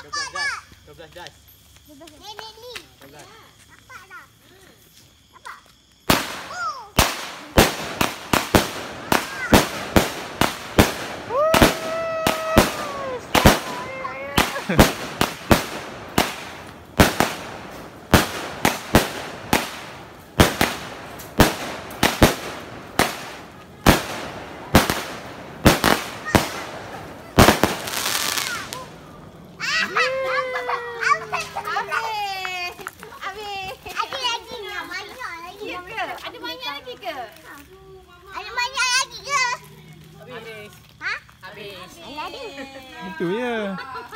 Nampak tak? 12 dah. Ni. 12. Nampak tak? Nampak? Ada banyak lagi ke? Ada banyak lagi ke? Habis. Ha? Habis. Ada. Itu je.